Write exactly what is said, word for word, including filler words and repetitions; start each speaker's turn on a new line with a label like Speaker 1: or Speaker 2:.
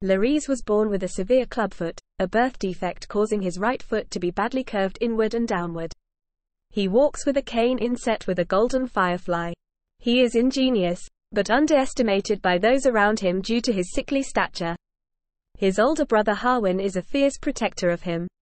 Speaker 1: Larys was born with a severe clubfoot, a birth defect causing his right foot to be badly curved inward and downward. He walks with a cane inset with a golden firefly. He is ingenious, but underestimated by those around him due to his sickly stature. His older brother Harwin is a fierce protector of him.